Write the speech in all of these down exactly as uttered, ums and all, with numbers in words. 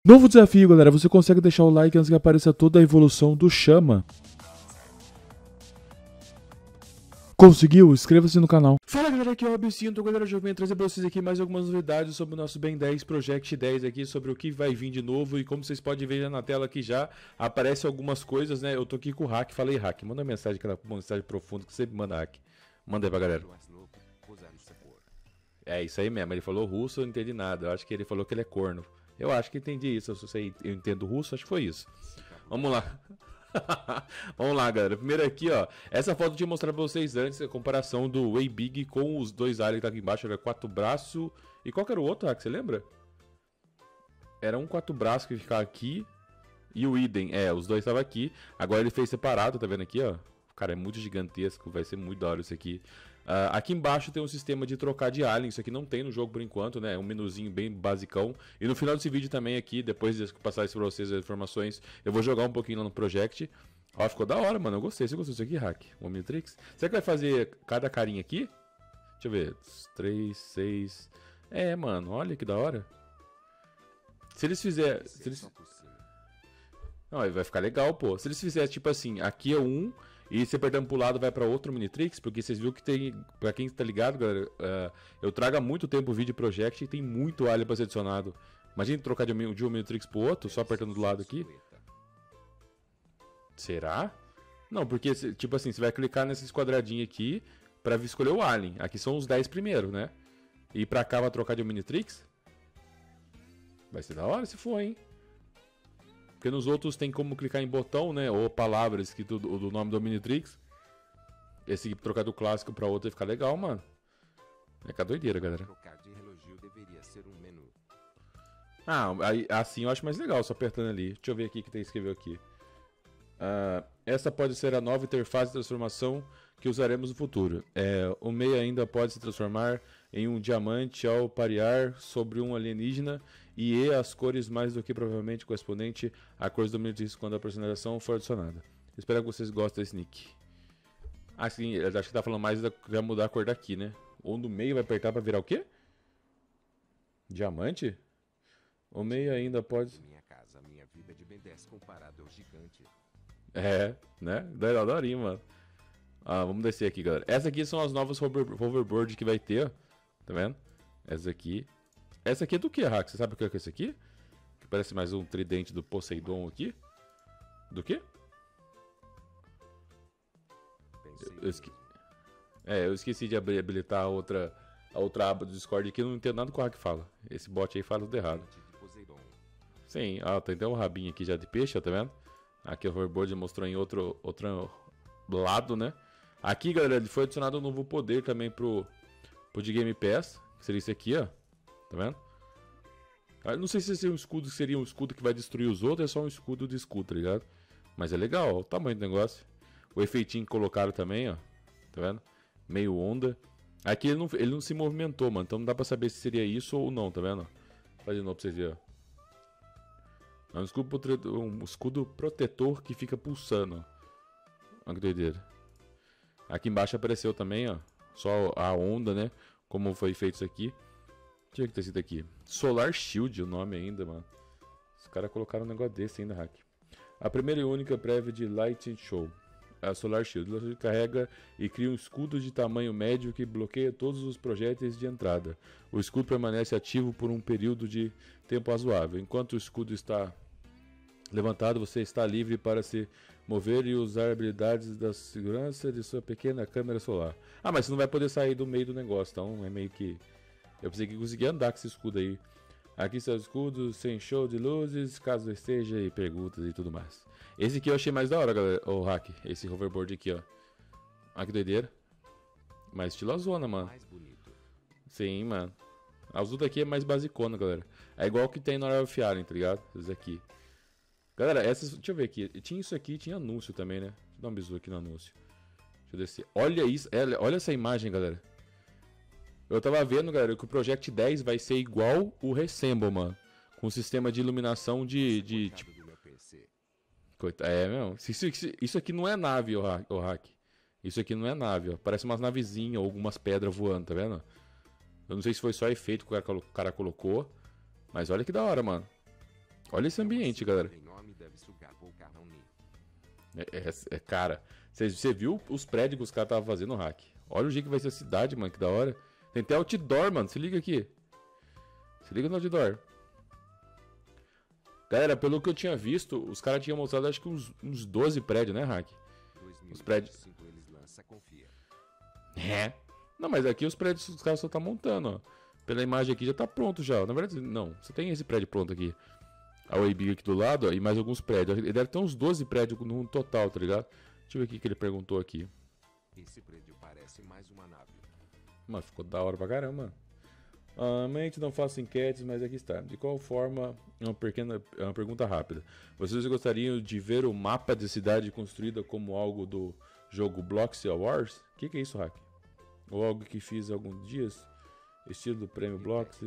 Novo desafio, galera. Você consegue deixar o like antes que apareça toda a evolução do Chama. Conseguiu? Inscreva-se no canal. Fala, galera, aqui é o Absinto, galera, eu venho trazer pra vocês aqui mais algumas novidades sobre o nosso Ben dez Project dez aqui, sobre o que vai vir de novo. E como vocês podem ver na tela aqui já, aparece algumas coisas, né? Eu tô aqui com o Hack, falei Hack, manda uma mensagem, aquela mensagem profunda que você sempre manda, Hack. Manda aí pra galera. É isso aí mesmo, ele falou russo, eu não entendi nada, eu acho que ele falou que ele é corno. Eu acho que entendi isso, eu, sei, eu entendo russo, acho que foi isso. Vamos lá. Vamos lá, galera. Primeiro aqui, ó. Essa foto eu tinha mostrado pra vocês antes, a comparação do Way Big com os dois aliens que tá aqui embaixo. Era quatro braços. E qual que era o outro, Hack? Você lembra? Era um quatro braços que ficava aqui. E o Idem. É, os dois estavam aqui. Agora ele fez separado, tá vendo aqui, ó? Cara, é muito gigantesco. Vai ser muito da hora isso aqui. Uh, aqui embaixo tem um sistema de trocar de alien. Isso aqui não tem no jogo por enquanto, né? É um menuzinho bem basicão. E no final desse vídeo também aqui, depois de passar isso pra vocês as informações, eu vou jogar um pouquinho lá no Project. Ó, ficou da hora, mano. Eu gostei. Você gostou disso aqui, Hack? O Omnitrix? Será que vai fazer cada carinha aqui? Deixa eu ver. três, seis... É, mano. Olha que da hora. Se eles fizerem... Se eles... Não, vai ficar legal, pô. Se eles fizerem, tipo assim, aqui é um... E se apertando pro lado vai pra outro Omnitrix, porque vocês viram que tem, pra quem tá ligado, galera, uh, eu trago há muito tempo o vídeo Project e tem muito alien pra ser adicionado. Imagina trocar de um, de um Omnitrix pro outro, só apertando do lado aqui. Será? Não, porque, tipo assim, você vai clicar nesses quadradinhos aqui pra escolher o alien. Aqui são os dez primeiros, né? E pra cá vai trocar de Omnitrix? Vai ser da hora se for, hein? Porque nos outros tem como clicar em botão, né? Ou palavra escrito do, do nome do Omnitrix. Esse trocar do clássico pra outro vai ficar legal, mano. Vai ficar doideira, galera. Trocar de relógio deveria ser um menu. Ah, aí, assim eu acho mais legal, só apertando ali. Deixa eu ver aqui o que tem escreveu aqui. Uh, essa pode ser a nova interface de transformação que usaremos no futuro. É, o meio ainda pode se transformar em um diamante ao parear sobre um alienígena e E as cores mais do que provavelmente correspondente a cores do Omnitrix quando a personalização for adicionada. Espero que vocês gostem desse nick. Ah, sim, eu acho que tá falando mais da vai mudar a cor daqui, né? Ou no meio vai apertar pra virar o quê? Diamante? O meio ainda pode... Minha casa, minha vida de Ben dez comparado ao gigante. É, né? Da horinha, mano. Ah, vamos descer aqui, galera. Essas aqui são as novas hover, hoverboard que vai ter, ó. Tá vendo? Essa aqui. Essa aqui é do que, Hack? Você sabe o que é esse aqui? Que parece mais um tridente do Poseidon aqui. Do que? Eu, eu esque... É, eu esqueci de habilitar a outra, a outra aba do Discord aqui. Eu não entendo nada do que o Hack fala. Esse bot aí fala tudo errado. Sim, ó, tem até um rabinho aqui já de peixe, ó, tá vendo? Aqui o hoverboard mostrou em outro, outro lado, né? Aqui, galera, ele foi adicionado um novo poder também pro, pro de Game Pass. Que seria isso aqui, ó. Tá vendo? Eu não sei se esse é um escudo que seria um escudo que vai destruir os outros. É só um escudo de escudo, tá ligado? Mas é legal, ó, o tamanho do negócio. O efeitinho que colocaram também, ó. Tá vendo? Meio onda. Aqui ele não, ele não se movimentou, mano. Então não dá pra saber se seria isso ou não, tá vendo? Faz de novo pra vocês verem, ó. É um escudo, um escudo protetor que fica pulsando, ó. Olha que doideira. Aqui embaixo apareceu também, ó. Só a onda, né? Como foi feito isso aqui. Deixa eu ver o que tá escrito aqui. Solar Shield, o nome ainda, mano. Os caras colocaram um negócio desse ainda, Hack. A primeira e única prévia de Light Show. A Solar Shield. Ela carrega e cria um escudo de tamanho médio que bloqueia todos os projéteis de entrada. O escudo permanece ativo por um período de tempo razoável. Enquanto o escudo está levantado, você está livre para se mover e usar habilidades da segurança de sua pequena câmera solar. Ah, mas você não vai poder sair do meio do negócio, então é meio que... Eu pensei que conseguia andar com esse escudo aí. Aqui está o escudo sem show de luzes, caso esteja, e perguntas e tudo mais. Esse aqui eu achei mais da hora, galera, o Hack. Esse hoverboard aqui, ó. Olha que doideira. Mais estilosona, mano. Sim, mano. A azul daqui é mais basicona, galera. É igual o que tem no Royal Alien, tá ligado? Esses aqui. Galera, essas... Deixa eu ver aqui. Tinha isso aqui, tinha anúncio também, né? Deixa eu dar um bisu aqui no anúncio. Deixa eu descer. Olha isso. Olha essa imagem, galera. Eu tava vendo, galera, que o Project dez vai ser igual o Resemble, mano. Com sistema de iluminação de... de tipo... Coitado. É, meu. Isso, isso, isso aqui não é nave, o hack, o hack. Isso aqui não é nave, ó. Parece umas navezinhas ou algumas pedras voando, tá vendo? Eu não sei se foi só efeito que o cara, o cara colocou. Mas olha que da hora, mano. Olha esse ambiente, galera. É, é, é cara, você viu os prédios que os caras estavam fazendo no hack? Olha o jeito que vai ser a cidade, mano, que da hora. Tem até outdoor, mano, se liga aqui. Se liga no outdoor. Galera, pelo que eu tinha visto, os caras tinham mostrado acho que uns, uns doze prédios, né, hack? Os prédios. É. Não, mas aqui os prédios os caras só tá montando, ó. Pela imagem aqui já tá pronto já. Na verdade, não. Você tem esse prédio pronto aqui. A Weibig aqui do lado, ó, e mais alguns prédios. Ele deve ter uns doze prédios no total, tá ligado? Deixa eu ver o que ele perguntou aqui. Esse prédio parece mais uma nave. Mano, ficou da hora pra caramba. Mente, não faço enquetes, mas aqui está. De qual forma, uma pequena uma pergunta rápida. Vocês gostariam de ver o mapa de cidade construída como algo do jogo Blocks Wars? O que, que é isso, hack? Ou algo que fiz há alguns dias? Estilo do prêmio Blocks?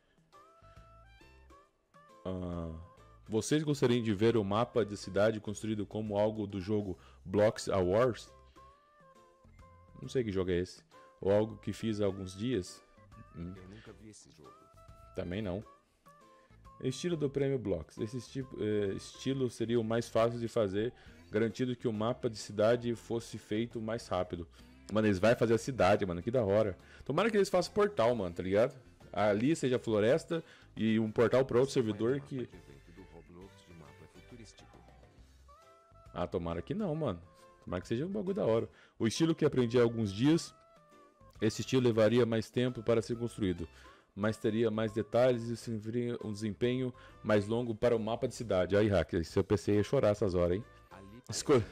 Ah, vocês gostariam de ver o mapa de cidade construído como algo do jogo Blocks Wars? Não sei que jogo é esse. Ou algo que fiz há alguns dias? Hum. Eu nunca vi esse jogo. Também não. Estilo do prêmio Blocks. Esse esti eh, estilo seria o mais fácil de fazer, garantindo que o mapa de cidade fosse feito mais rápido. Mano, eles vão fazer a cidade, mano, que da hora. Tomara que eles façam portal, mano, tá ligado? Ali seja floresta e um portal para outro servidor que... Ah, tomara que não, mano. Tomara que seja um bagulho da hora. O estilo que aprendi há alguns dias... Esse estilo levaria mais tempo para ser construído, mas teria mais detalhes e seria um desempenho mais longo para o mapa de cidade. Aí, hack, seu P C ia chorar essas horas, hein? Escolha.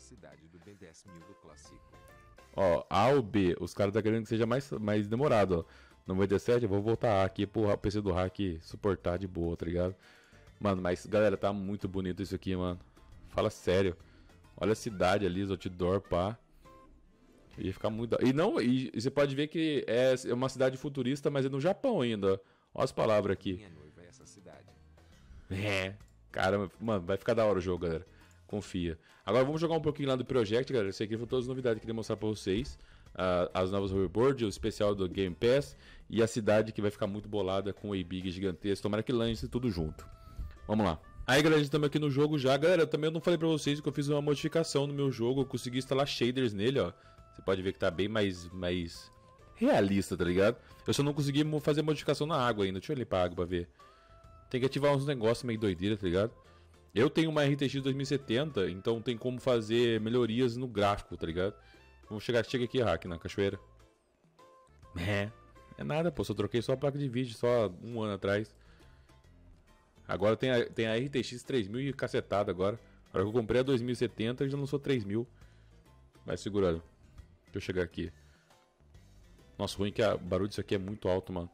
Ó, A ou B, os caras estão querendo que seja mais, mais demorado, ó. No B D sete eu vou voltar A aqui pro P C do hack suportar de boa, tá ligado? Mano, mas galera, tá muito bonito isso aqui, mano. Fala sério. Olha a cidade ali, os outdoor, pá. Ia ficar muito... E não, e, e você pode ver que é uma cidade futurista, mas é no Japão ainda. Olha as palavras aqui. Minha noiva é essa cidade. É, cara, mano, vai ficar da hora o jogo, galera. Confia. Agora vamos jogar um pouquinho lá do Project, galera. Isso aqui foi todas as novidades que eu queria mostrar pra vocês. Uh, as novas hoverboard, o especial do Game Pass e a cidade que vai ficar muito bolada com o Weibig gigantesco. Tomara que lance tudo junto. Vamos lá. Aí, galera, estamos aqui no jogo já. Galera, também eu não falei pra vocês que eu fiz uma modificação no meu jogo. Eu consegui instalar shaders nele, ó. Você pode ver que tá bem mais, mais realista, tá ligado? Eu só não consegui fazer modificação na água ainda. Deixa eu limpar a água pra ver. Tem que ativar uns negócios meio doideira, tá ligado? Eu tenho uma R T X dois mil e setenta, então tem como fazer melhorias no gráfico, tá ligado? Vamos chegar, chega aqui, hack, na cachoeira. É, é nada, pô. Só troquei só a placa de vídeo, só um ano atrás. Agora tem a, tem a R T X três mil e cacetada agora. Agora que eu comprei a dois mil e setenta, já lançou três mil. Vai segurando. Deixa eu chegar aqui. Nossa, ruim que o barulho disso aqui é muito alto, mano.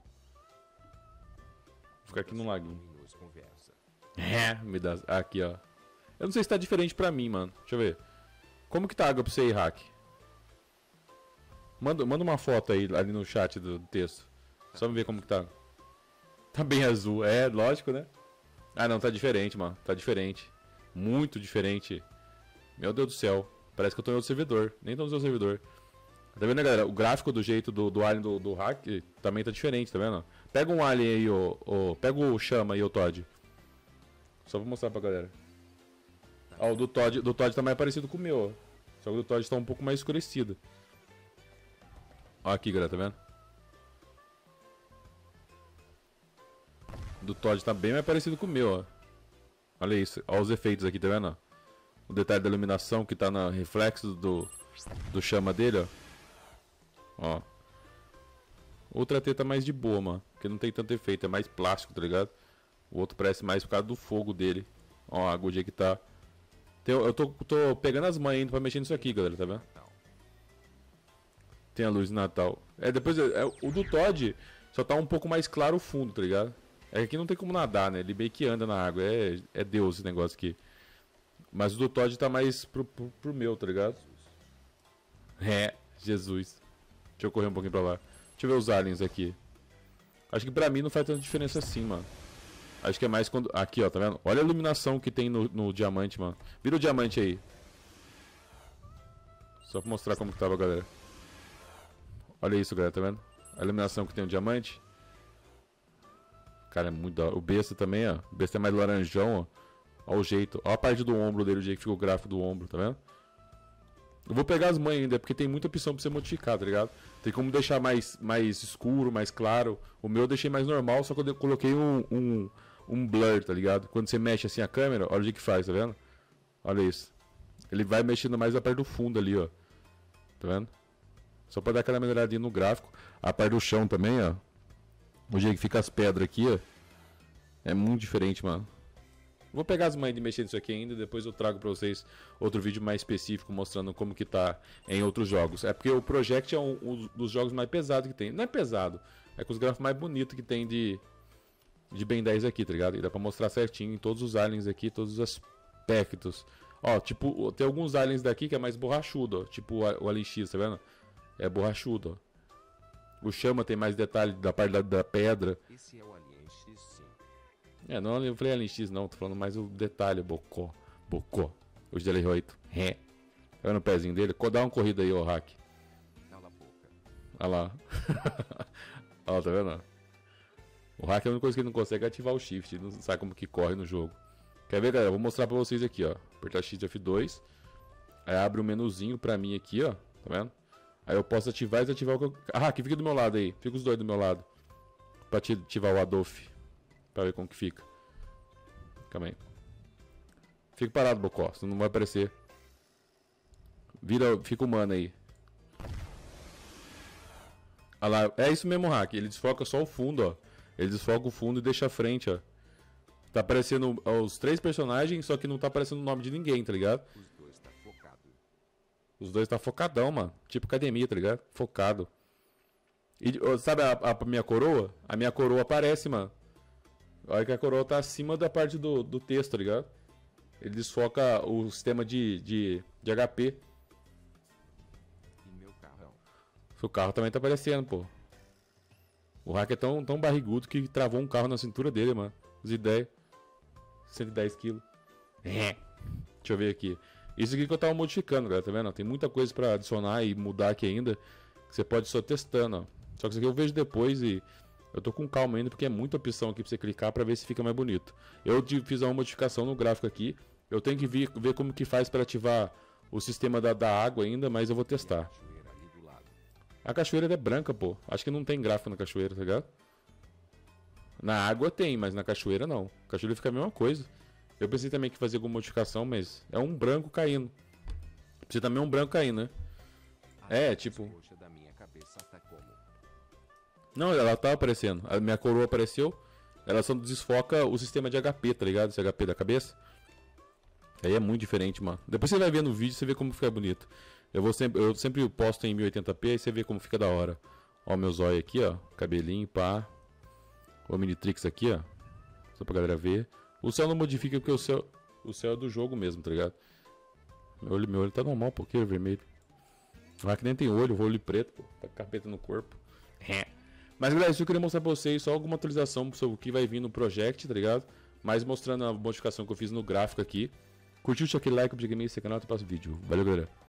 Vou ficar aqui no laguinho. É, me dá... Aqui, ó. Eu não sei se tá diferente pra mim, mano. Deixa eu ver. Como que tá a água pra você aí, hack? Manda, manda uma foto aí, ali no chat do texto. Só me ver como que tá. Tá bem azul. É, lógico, né? Ah, não, tá diferente, mano. Tá diferente. Muito diferente. Meu Deus do céu. Parece que eu tô em outro servidor. Nem tô no seu servidor. Tá vendo, galera? O gráfico do jeito do, do alien do, do hack também tá diferente, tá vendo? Pega um alien aí, ô, ô, pega o chama aí, ô Todd. Só vou mostrar pra galera. Ó, o do Todd, do Todd tá mais parecido com o meu, ó. Só que o do Todd tá um pouco mais escurecido. Ó aqui, galera, tá vendo? O do Todd tá bem mais parecido com o meu, ó. Olha isso, ó os efeitos aqui, tá vendo? O detalhe da iluminação que tá no reflexo do, do chama dele, ó. Ó. Outra T tá mais de boa, mano. Porque não tem tanto efeito, é mais plástico, tá ligado? O outro parece mais por causa do fogo dele. Ó, a agulha que tá. Tem, eu tô, tô pegando as mães indo pra mexer nisso aqui, galera, tá vendo? Tem a luz de Natal. É, depois. É, o do Todd só tá um pouco mais claro o fundo, tá ligado? É que aqui não tem como nadar, né? Ele meio que anda na água. É, é Deus esse negócio aqui. Mas o do Todd tá mais pro, pro, pro meu, tá ligado? É, Jesus. Deixa eu correr um pouquinho pra lá. Deixa eu ver os aliens aqui. Acho que pra mim não faz tanta diferença assim, mano. Acho que é mais quando... Aqui, ó, tá vendo? Olha a iluminação que tem no, no diamante, mano. Vira o diamante aí. Só pra mostrar como que tava, galera. Olha isso, galera, tá vendo? A iluminação que tem no diamante. Cara, é muito da hora. O besta também, ó. O besta é mais laranjão, ó. Ó o jeito. Ó a parte do ombro dele, o jeito que fica o gráfico do ombro, tá vendo? Eu vou pegar as manhas ainda, porque tem muita opção pra você modificar, tá ligado? Tem como deixar mais, mais escuro, mais claro. O meu eu deixei mais normal, só que eu coloquei um, um, um blur, tá ligado? Quando você mexe assim a câmera, olha o jeito que faz, tá vendo? Olha isso. Ele vai mexendo mais a parte do fundo ali, ó. Tá vendo? Só pra dar aquela melhoradinha no gráfico. A parte do chão também, ó. O jeito que fica as pedras aqui, ó. É muito diferente, mano. Vou pegar as manhas de mexer nisso aqui ainda. Depois eu trago pra vocês outro vídeo mais específico mostrando como que tá em outros jogos. É porque o Project é um, um dos jogos mais pesados que tem. Não é pesado, é com os gráficos mais bonitos que tem de, de Ben dez aqui, tá ligado? E dá pra mostrar certinho em todos os aliens aqui, todos os aspectos. Ó, tipo, tem alguns aliens daqui que é mais borrachudo, ó. Tipo o Alien X, tá vendo? É borrachudo, ó. O Chama tem mais detalhe da parte da, da pedra. Esse é o Alien X, sim. É, não eu falei Alien X não, tô falando mais o detalhe, Bocó. Bocó. O G L R oito. Ré. Tá vendo o pezinho dele? Dá uma corrida aí, ô hack. Cala a boca. Olha lá. Olha lá, tá vendo? O hack é a única coisa que ele não consegue é ativar o shift. Ele não sabe como que corre no jogo. Quer ver, galera? Eu vou mostrar pra vocês aqui, ó. Apertar X F dois. Aí abre um menuzinho pra mim aqui, ó. Tá vendo? Aí eu posso ativar e desativar o que eu... Ah, aqui fica do meu lado aí. Fica os dois do meu lado. Pra ativar o Adolf. Pra ver como que fica. Calma aí. Fica parado, Bocó. Senão não vai aparecer. Vira, fica humano aí. Olha lá. É isso mesmo, hack. Ele desfoca só o fundo, ó. Ele desfoca o fundo e deixa a frente, ó. Tá aparecendo os três personagens, só que não tá aparecendo o nome de ninguém, tá ligado? Os dois tá focado. Os dois tá focadão, mano. Tipo academia, tá ligado? Focado. E ó, sabe a, a minha coroa? A minha coroa aparece, mano. Olha que a coroa tá acima da parte do, do texto, tá ligado? Ele desfoca o sistema de, de, de H P. E meu carrão. O carro também tá aparecendo, pô. O hack é tão, tão barrigudo que travou um carro na cintura dele, mano. As ideias. cento e dez quilos. É. Deixa eu ver aqui. Isso aqui que eu tava modificando, galera, tá vendo? Tem muita coisa pra adicionar e mudar aqui ainda. Que você pode só testando, ó. Só que isso aqui eu vejo depois e... Eu tô com calma ainda porque é muita opção aqui pra você clicar pra ver se fica mais bonito. Eu fiz uma modificação no gráfico aqui. Eu tenho que ver, ver como que faz pra ativar o sistema da, da água ainda, mas eu vou testar. Cachoeira ali do lado. A cachoeira é branca, pô. Acho que não tem gráfico na cachoeira, tá ligado? Na água tem, mas na cachoeira não. A cachoeira fica a mesma coisa. Eu pensei também que fazer alguma modificação, mas é um branco caindo. Precisa também um branco caindo, né? A É, luz tipo... roxa da minha cabeça tá como? Não, ela tá aparecendo. A minha coroa apareceu. Ela só desfoca o sistema de H P, tá ligado? Esse H P da cabeça. Aí é muito diferente, mano. Depois você vai ver no vídeo e você vê como fica bonito. Eu, vou sempre, eu sempre posto em mil e oitenta p e você vê como fica da hora. Ó, meu zóio aqui, ó. Cabelinho, pá. O Omnitrix aqui, ó. Só pra galera ver. O céu não modifica porque o céu, o céu é do jogo mesmo, tá ligado? Meu olho, meu olho tá normal, porque é vermelho. Ah, que nem tem olho, olho preto, pô. Tá com carpeta no corpo. Mas galera, isso eu queria mostrar pra vocês só alguma atualização sobre o que vai vir no Project, tá ligado? Mas mostrando a modificação que eu fiz no gráfico aqui. Curtiu, deixa aquele like, o canal e até o próximo vídeo. Valeu, galera.